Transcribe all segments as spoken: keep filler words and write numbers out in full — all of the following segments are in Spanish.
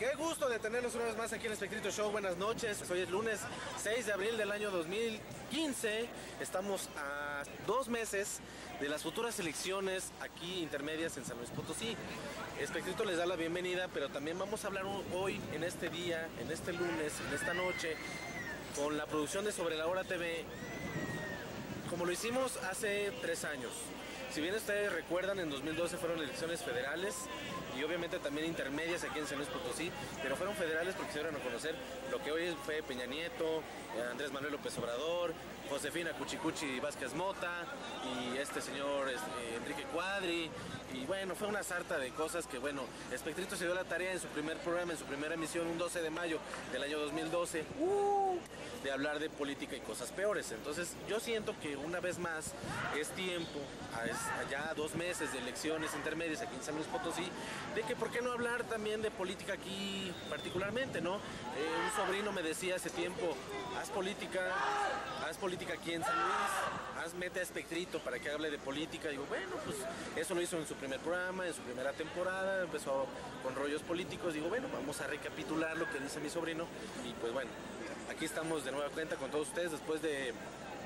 Qué gusto de tenerlos una vez más aquí en Espectrito Show. Buenas noches. Hoy es lunes seis de abril del año dos mil quince. Estamos a dos meses de las futuras elecciones aquí intermedias en San Luis Potosí. Espectrito les da la bienvenida, pero también vamos a hablar hoy, en este día, en este lunes, en esta noche, con la producción de Sobre la Hora T V, como lo hicimos hace tres años. Si bien ustedes recuerdan, en dos mil doce fueron elecciones federales y obviamente también intermedias aquí en San Luis Potosí, pero fueron federales porque se dieron a conocer lo que hoy fue Peña Nieto, Andrés Manuel López Obrador, Josefina Cuchicuchi Vázquez Mota y este señor este, Enrique Cuadri. Y bueno, fue una sarta de cosas que, bueno, Espectrito se dio la tarea en su primer programa, en su primera emisión, un doce de mayo del año dos mil doce, uh, de hablar de política y cosas peores. Entonces yo siento que una vez más es tiempo, allá dos meses de elecciones intermedias aquí en San Luis Potosí, de que por qué no hablar también de política aquí particularmente, ¿no? Eh, un sobrino me decía hace tiempo, haz política, haz política aquí en San Luis, haz, mete a Espectrito para que hable de política. Digo, bueno, pues eso lo hizo en su primer programa, en su primera temporada, empezó con rollos políticos. Digo, bueno, vamos a recapitular lo que dice mi sobrino y pues bueno, aquí estamos de nueva cuenta con todos ustedes después de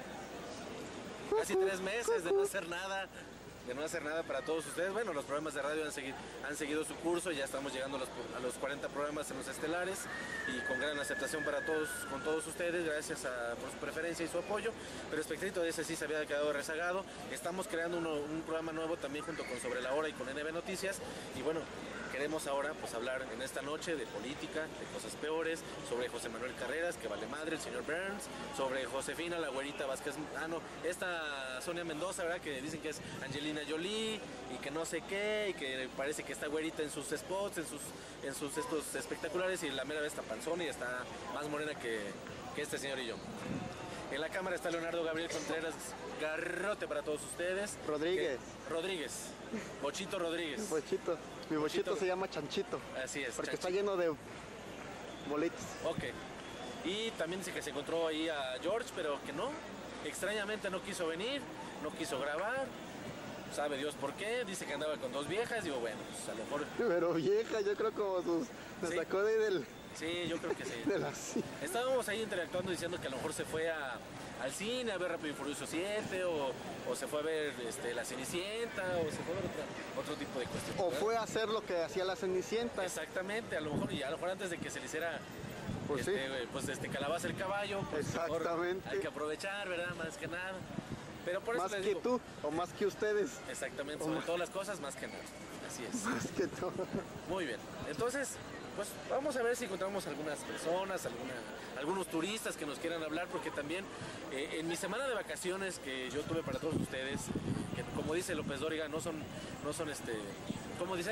casi tres meses de no hacer nada. de no hacer nada para todos ustedes. Bueno, los programas de radio han seguido, han seguido su curso, ya estamos llegando a los, a los cuarenta programas en los estelares y con gran aceptación para todos, con todos ustedes, gracias a, por su preferencia y su apoyo, pero Espectrito ese sí se había quedado rezagado. Estamos creando uno, un programa nuevo también junto con Sobre la Hora y con N B Noticias y bueno, queremos ahora pues hablar en esta noche de política, de cosas peores, sobre José Manuel Carreras, que vale madre, el señor Burns, sobre Josefina, la güerita Vázquez, ah no, esta Sonia Mendoza, ¿verdad? Que dicen que es Angelina Jolie y que no sé qué, y que parece que está güerita en sus spots, en sus, en sus estos espectaculares, y la mera vez está panzona y está más morena que, que este señor y yo. En la cámara está Leonardo Gabriel Contreras Garrote para todos ustedes. Rodríguez. Que, Rodríguez. Bochito Rodríguez. Bochito. Mi bochito, bochito se llama Chanchito. Así es. Porque Chanchito. Está lleno de bolitas. Ok. Y también dice que se encontró ahí a George, pero que no. Extrañamente no quiso venir, no quiso grabar. Sabe Dios por qué. Dice que andaba con dos viejas. Digo, bueno, pues a lo mejor. Pero vieja, yo creo como sus. Se ¿Sí? Sacó de ahí del. Sí, yo creo que sí. De la... sí. Estábamos ahí interactuando diciendo que a lo mejor se fue a, al cine a ver Rápido y Furioso siete o, o se fue a ver este, La Cenicienta o se fue a ver otra, otro tipo de cuestiones. O fue a hacer lo que hacía La Cenicienta. Exactamente, a lo mejor y a lo mejor antes de que se le hiciera pues, este, sí. pues este calabaza el caballo, pues exactamente. Hay que aprovechar, ¿verdad? Más que nada. Pero por eso más les que digo, tú o más que ustedes. Exactamente, o sobre más... todas las cosas, más que nada. Así es. Más que todo. Muy bien. Entonces, pues vamos a ver si encontramos algunas personas, alguna, algunos turistas que nos quieran hablar, porque también eh, en mi semana de vacaciones que yo tuve para todos ustedes, que como dice López Dóriga, no son, no son este, ¿cómo dice?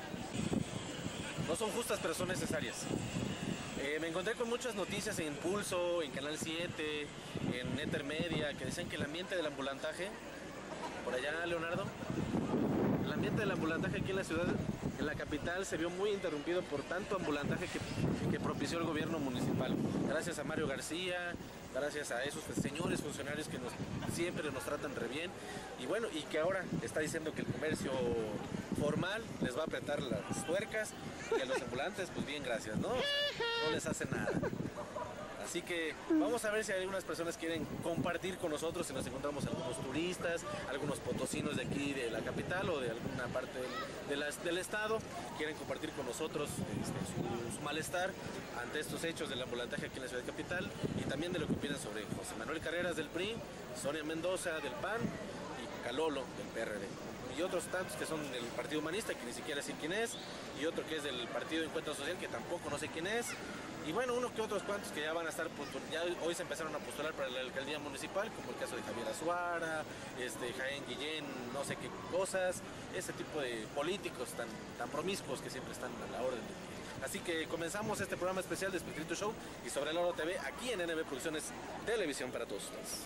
No son justas, pero son necesarias. Eh, me encontré con muchas noticias en Pulso, en Canal siete, en Éter Media, que decían que el ambiente del ambulantaje, por allá, Leonardo, el ambiente del ambulantaje aquí en la ciudad, en la capital, se vio muy interrumpido por tanto ambulantaje que, que propició el gobierno municipal. Gracias a Mario García, gracias a esos señores funcionarios que nos, siempre nos tratan re bien. Y bueno, y que ahora está diciendo que el comercio formal les va a apretar las tuercas y a los ambulantes, pues bien, gracias, ¿no? No les hace nada. Así que vamos a ver si algunas personas quieren compartir con nosotros, si nos encontramos algunos turistas, algunos potosinos de aquí de la capital o de alguna parte del, de la, del estado, quieren compartir con nosotros este, su, su malestar ante estos hechos del ambulantaje aquí en la ciudad capital y también de lo que opinan sobre José Manuel Carreras del P R I, Sonia Mendoza del P A N y Calolo del P R D. Y otros tantos que son del Partido Humanista, que ni siquiera sé quién es, y otro que es del Partido de Encuentro Social, que tampoco no sé quién es, y bueno, uno que otros cuantos que ya van a estar, ya hoy se empezaron a postular para la alcaldía municipal, como el caso de Javier Azuara, este, Jaén Guillén, no sé qué cosas, ese tipo de políticos tan, tan promiscuos que siempre están a la orden del día. Así que comenzamos este programa especial de Espectrito Show y Sobre la Hora T V aquí en N B Producciones Televisión para todos ustedes.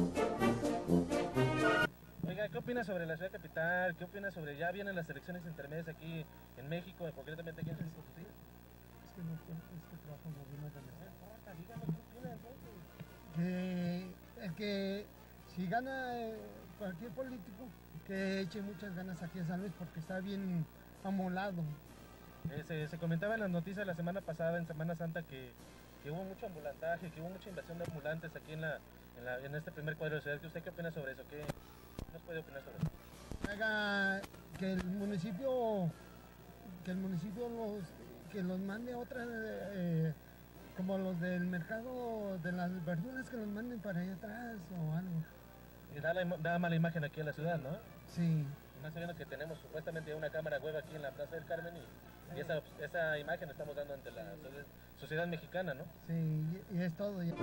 Oiga, ¿qué opina sobre la ciudad capital? ¿Qué opina sobre, ya vienen las elecciones intermedias aquí en México, concretamente aquí en San Luis Potosí? Es que no, es que trabaja en gobierno de la ciudad. Que el que si gana eh, cualquier político, que eche muchas ganas aquí en San Luis porque está bien amolado. Eh, se, se comentaba en las noticias la semana pasada, en Semana Santa, que, que hubo mucho ambulantaje, que hubo mucha invasión de ambulantes aquí en, la, en, la, en este primer cuadro de ciudad. ¿Usted qué opina sobre eso? ¿Qué nos puede opinar sobre eso? Haga que el municipio, que el municipio los, que los mande a otras, eh, como los del mercado de las verduras, que los manden para allá atrás o algo. Y da, la, da mala imagen aquí a la ciudad, ¿no? Sí. Más sabiendo que tenemos supuestamente una cámara web aquí en la Plaza del Carmen y, y esa, esa imagen estamos dando ante la sociedad mexicana, ¿no? Sí, y, y es todo ya.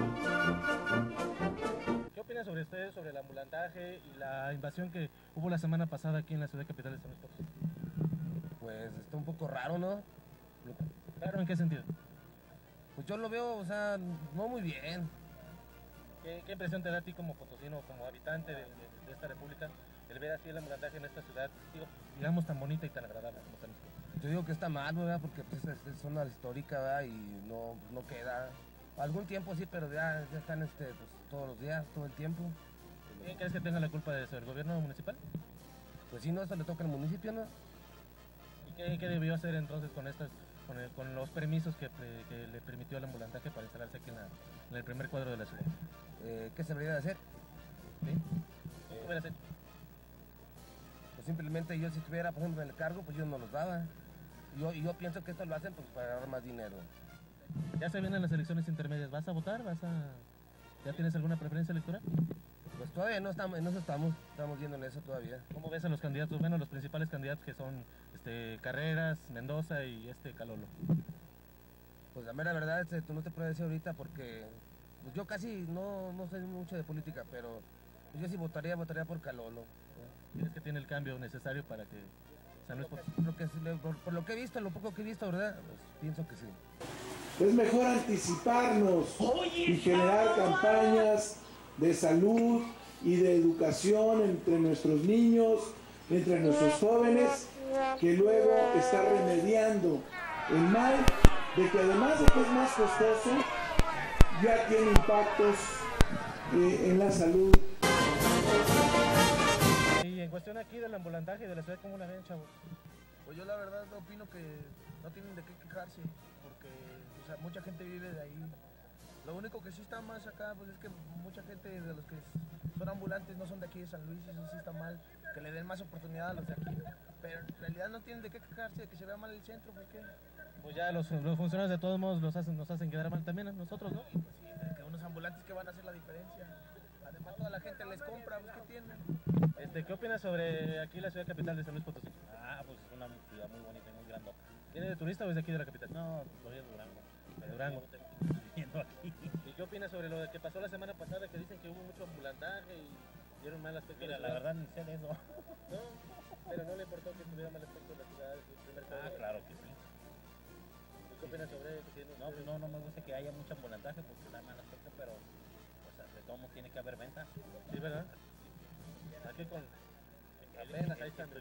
¿Qué opina sobre ustedes, sobre el ambulantaje y la invasión que hubo la semana pasada aquí en la ciudad capital de San Luis Potosí? Pues está un poco raro, ¿no? ¿Raro en qué sentido? Pues yo lo veo, o sea, no muy bien. ¿Qué, qué impresión te da a ti como potosino, como habitante de, de, de esta república, el ver así el ambulantaje en esta ciudad, digo, digamos, tan bonita y tan agradable como San Luis Potosí? Yo digo que está mal, ¿verdad? Porque pues, es, es zona histórica, ¿verdad? Y no, no queda. Algún tiempo sí, pero ya, ya están este, pues, todos los días, todo el tiempo. ¿Quién crees que tenga la culpa de eso? ¿El gobierno municipal? Pues sí, no, eso le toca al municipio, ¿no? ¿Y qué, qué debió hacer entonces con estas, con, el, con los permisos que, que le permitió el ambulantaje para instalarse aquí en, la, en el primer cuadro de la ciudad? Eh, ¿Qué se debería de hacer? ¿Sí? ¿Qué hubiera hecho? Pues simplemente yo si estuviera, por ejemplo, en el cargo, pues yo no los daba. Yo, yo pienso que esto lo hacen pues para ganar más dinero. Ya se vienen las elecciones intermedias, ¿vas a votar? ¿Vas a... ¿Ya tienes alguna preferencia electoral? Pues todavía no estamos, en eso estamos, estamos viendo en eso todavía. ¿Cómo ves a los candidatos? Bueno, los principales candidatos que son este, Carreras, Mendoza y este Calolo. Pues la mera verdad, este, tú no te puedo decir ahorita porque pues yo casi no, no sé mucho de política, pero pues yo sí votaría, votaría por Calolo. ¿Crees que tiene el cambio necesario para que San Luis Potosí? Por lo que, por, por lo que he visto, lo poco que he visto, ¿verdad? Pues pienso que sí. Es mejor anticiparnos y generar campañas de salud y de educación entre nuestros niños, entre nuestros jóvenes, que luego estar remediando el mal de que además de que es más costoso, ya tiene impactos eh, en la salud. Y en cuestión aquí del ambulantaje y de la ciudad, ¿cómo la ven, chavos? Pues yo la verdad opino que no tienen de qué quejarse, porque o sea, mucha gente vive de ahí. Lo único que sí está más acá, pues es que mucha gente de los que son ambulantes no son de aquí de San Luis, y eso sí está mal, que le den más oportunidad a los de aquí. Pero en realidad no tienen de qué quejarse, de que se vea mal el centro, ¿por qué? Pues ya los, los funcionarios de todos modos los hacen, nos hacen quedar mal también a nosotros, ¿no? Sí, pues sí, que unos ambulantes que van a hacer la diferencia. Además toda la gente les compra, pues ¿qué tienen? Este, ¿qué opinas sobre aquí la ciudad capital de San Luis Potosí? Ah, pues es una ciudad muy bonita y muy grandota. ¿Viene de turista o es de aquí de la capital? No, soy de Durango. De Durango. Viviendo aquí. ¿Y qué opinas sobre lo que pasó la semana pasada, que dicen que hubo mucho ambulantaje y dieron mal aspecto Mira, de la la ciudad? verdad ni sé de eso. No, pero no le importó que tuviera mal aspecto de la ciudad el primer Ah, cuadro. claro que sí. ¿Y qué opinas sobre eso? ¿Tiene No, pues no, no me gusta que haya mucho ambulantaje porque da mal aspecto, pero o sea, de todo modo tiene que haber venta. Sí, ¿verdad? Aquí con... Apenas ahí están.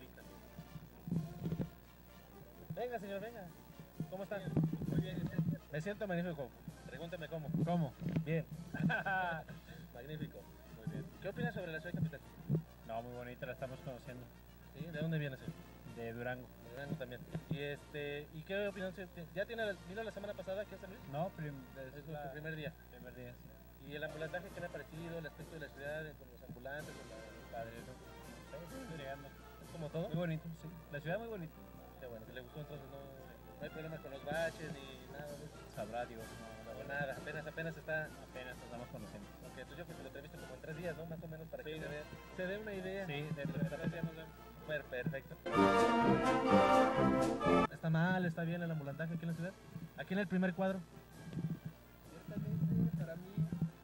Venga, señor, venga. ¿Cómo están? Muy bien. Me siento magnífico. Pregúnteme cómo. ¿Cómo? Bien. Magnífico. Muy bien. ¿Qué opinas sobre la ciudad capital? No, muy bonita, la estamos conociendo. ¿Sí? ¿De dónde vienes? De Durango. De Durango también. Y este, ¿y qué opinión? ¿Ya tiene, vino la semana pasada aquí a San Luis? No, prim Es es su la primer día. primer día, sí. ¿Y el ambulantaje qué le ha parecido? ¿El aspecto de la ciudad con los ambulantes? Con la... Padre, ¿no? Estoy llegando. ¿Es como todo? Muy bonito, sí. La ciudad muy bonita. Qué bueno, que le gustó, entonces no, no hay problema con los baches ni nada de eso. Sabrá Dios, no, la No, verdad. nada, apenas, apenas está... Apenas nos estamos conociendo. Ok, entonces yo creo que lo entrevisto como en tres días, ¿no? Más o menos para Sí, que se ¿no? dé, se dé una idea. Sí, dentro de tres días nos vemos. Per- Perfecto. ¿Está mal? ¿Está bien el ambulantaje aquí en la ciudad? Aquí en el primer cuadro. Ciertamente, para mí,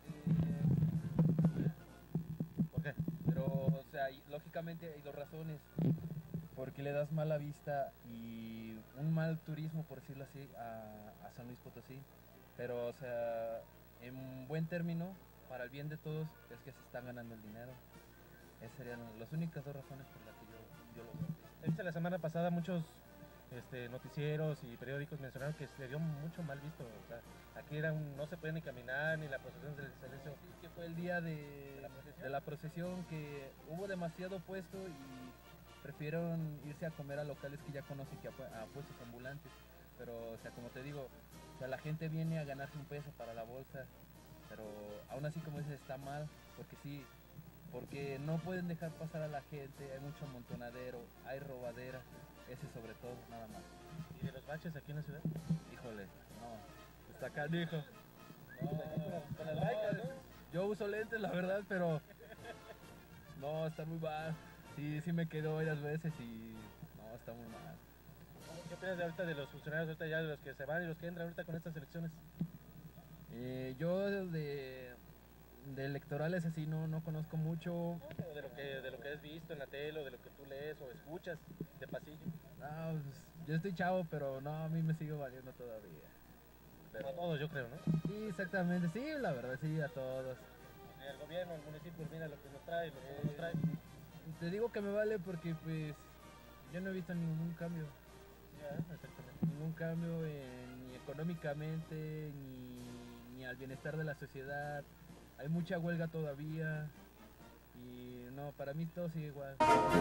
eh, ¿Por qué? pero, o sea, y- lógicamente hay dos razones. Porque le das mala vista y un mal turismo, por decirlo así, a, a San Luis Potosí. Pero, o sea, en buen término, para el bien de todos, es que se están ganando el dinero. Esas serían las únicas dos razones por las que yo, yo lo veo. Viste la semana pasada muchos este, noticieros y periódicos mencionaron que se dio mucho mal visto. O sea, aquí era un- no se puede ni caminar, ni la procesión del silencio. Que fue el día de, de la procesión, que hubo demasiado puesto y prefieren irse a comer a locales que ya conocen que a, a puestos ambulantes. Pero, o sea, como te digo, o sea, la gente viene a ganarse un peso para la bolsa, pero aún así, como dices, está mal, porque sí, porque no pueden dejar pasar a la gente, hay mucho amontonadero, hay robadera, ese sobre todo, nada más. ¿Y de los baches aquí en la ciudad? Híjole, no, está canijo. No, Con las laicas, ¿no? yo uso lentes, la verdad, pero no, está muy mal. Sí, sí me quedo varias veces y no, está muy mal. ¿Qué opinas de ahorita de los funcionarios, ahorita ya de los que se van y los que entran ahorita con estas elecciones? Eh, yo de, de electorales así no, no conozco mucho. No, de lo que de lo que has visto en la tele o de lo que tú lees o escuchas de pasillo. No, pues, yo estoy chavo, pero no, a mí me sigue valiendo todavía. Pero, A todos yo creo, ¿no? sí, exactamente, sí, la verdad, sí, a todos. El gobierno, el municipio, mira lo que nos trae, lo que no nos trae. Te digo que me vale porque pues yo no he visto ningún cambio. Ya, exactamente. Ningún cambio en- ni económicamente, ni, ni al bienestar de la sociedad. Hay mucha huelga todavía y no, para mí todo sigue igual.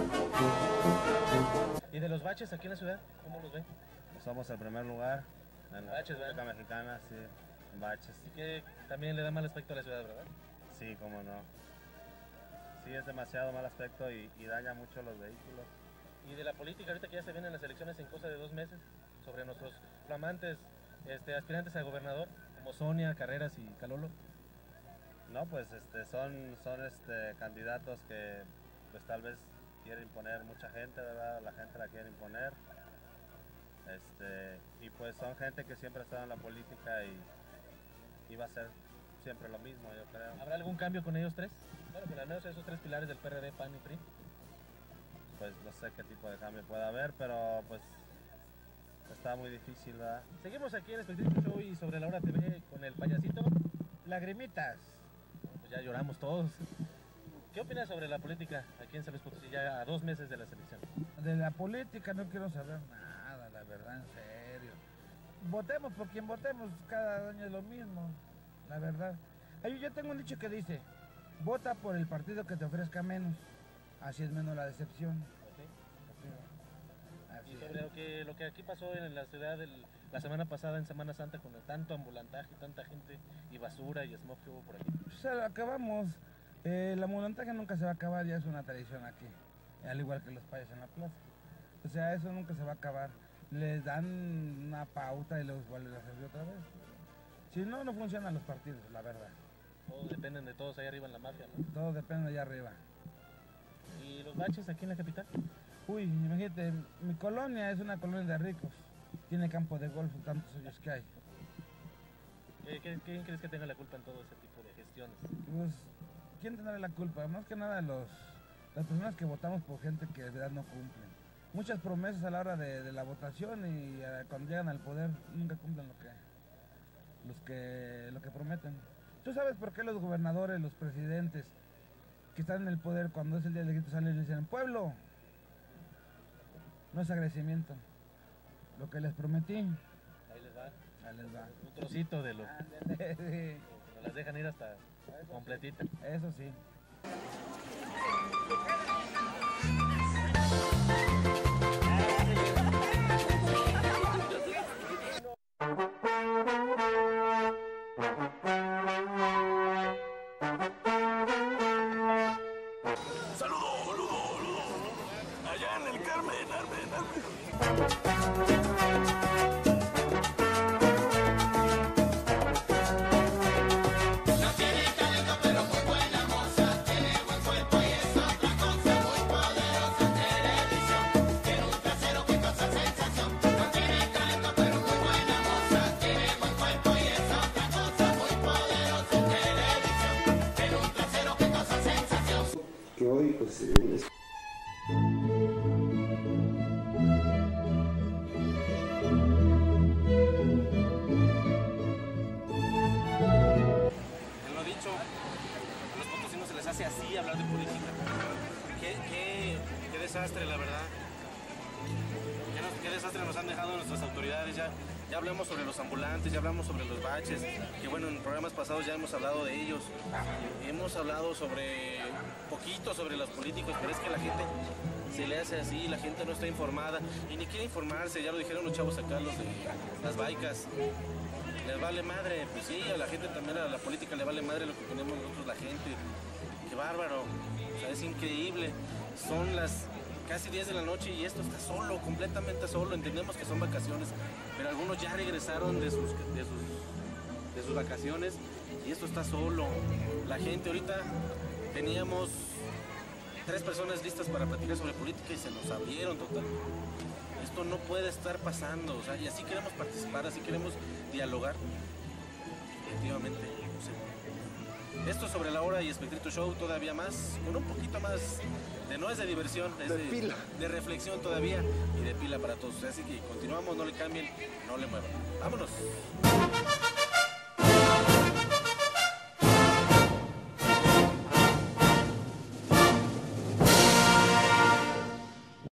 ¿Y de los baches aquí en la ciudad? ¿Cómo los ven? Somos el primer lugar en la Baches, República ¿verdad? Mexicana, sí, en baches. Y que también le da mal aspecto a la ciudad, ¿verdad? Sí, cómo no. Sí, es demasiado mal aspecto y, y daña mucho los vehículos. Y de la política, ahorita que ya se vienen las elecciones en cosa de dos meses, sobre nuestros flamantes este, aspirantes a gobernador, como Sonia, Carreras y Calolo. No, pues este, son, son este, candidatos que pues tal vez quiere imponer mucha gente, ¿verdad? La gente la quiere imponer. Este, y pues son gente que siempre ha estado en la política y, y va a ser siempre lo mismo, yo creo. ¿Habrá algún cambio con ellos tres? Bueno, con al menos esos tres pilares del P R D, P A N y P R I. Pues no sé qué tipo de cambio puede haber, pero pues está muy difícil, ¿verdad? Seguimos aquí en Espectro Show y sobre la hora T V con el payasito. Lagrimitas. Pues ya lloramos todos. ¿Qué opinas sobre la política aquí en San Luis Potosí ya a dos meses de las elecciones? De la política no quiero saber nada, la verdad, en serio. Votemos por quien votemos, cada año es lo mismo, la verdad. Ay, yo tengo un dicho que dice, vota por el partido que te ofrezca menos, así es menos la decepción. Así Y es. sobre lo que, lo que aquí pasó en la ciudad el- la semana pasada en Semana Santa con el tanto ambulantaje, tanta gente y basura y smog que hubo por aquí. Pues eh, acabamos, eh, la ambulantaje nunca se va a acabar, ya es una tradición aquí, al igual que los payas en la plaza. O sea, eso nunca se va a acabar. Les dan una pauta y los vuelven a hacer otra vez. Si no, no funcionan los partidos, la verdad. Todos dependen de todos ahí arriba en la mafia, ¿no? Todo depende de allá arriba. ¿Y los baches aquí en la capital? Uy, imagínate, mi colonia es una colonia de ricos. Tiene campo de golf, tantos hoyos que hay. ¿Qué, qué- quién crees que tenga la culpa en todo ese tipo de gestiones? Pues, ¿quién tendrá la culpa? Más que nada los, las personas que votamos por gente que de verdad no cumplen. Muchas promesas a la hora de, de la votación y eh, cuando llegan al poder nunca cumplen lo que, los que, lo que prometen. ¿Tú sabes por qué los gobernadores, los presidentes que están en el poder cuando es el día del grito salen y dicen, pueblo? No es agradecimiento. Lo que les prometí, ahí Ahí les va les va. un trocito de lo Sí, que nos las dejan ir hasta completita. eso sí. Que hoy pues eh, es- En lo dicho, a los potosinos se les hace así hablar de política. Qué, qué, qué desastre, la verdad. Qué, nos- qué desastre nos han dejado nuestras autoridades ya. Ya hablamos sobre los ambulantes, ya hablamos sobre los baches, que bueno, en programas pasados ya hemos hablado de ellos. Hemos hablado sobre, poquito sobre los políticos, pero es que la gente se le hace así, la gente no está informada y ni quiere informarse, ya lo dijeron los chavos acá, los de las baicas. Les vale madre, pues sí, a la gente también, a la política le vale madre lo que tenemos nosotros, la gente. Qué bárbaro, o sea, es increíble. Son las casi diez de la noche y esto está solo, completamente solo. Entendemos que son vacaciones, pero algunos ya regresaron de sus, de sus, de sus vacaciones y esto está solo. La gente ahorita teníamos tres personas listas para platicar sobre política y se nos abrieron totalmente. Esto no puede estar pasando, o sea, y así queremos participar, así queremos dialogar. Efectivamente, no sé. Esto sobre la hora y Espectrito Show todavía más, con un poquito más de, no es de diversión, es De de, pila. de reflexión todavía y de pila para todos. Así que continuamos, no le cambien, no le muevan. ¡Vámonos!